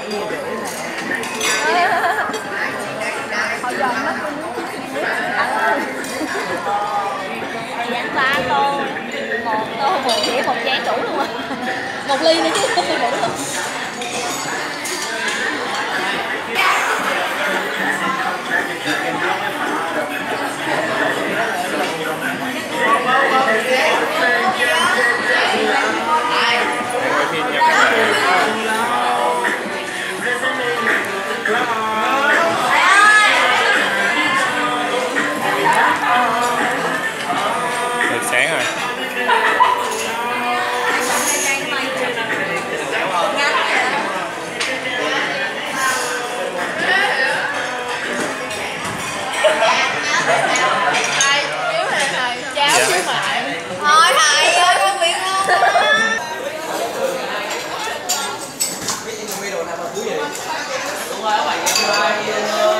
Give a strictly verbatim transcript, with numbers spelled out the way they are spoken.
Họ giòn lắm. Thì ăn ba tô, một tô một dĩa một chén đủ luôn à. Một ly nữa chứ đủ luôn. Được sáng rồi. Cháu chứ mẹ. Thôi thầy ơi con biết luôn. Đúng rồi, các bạn.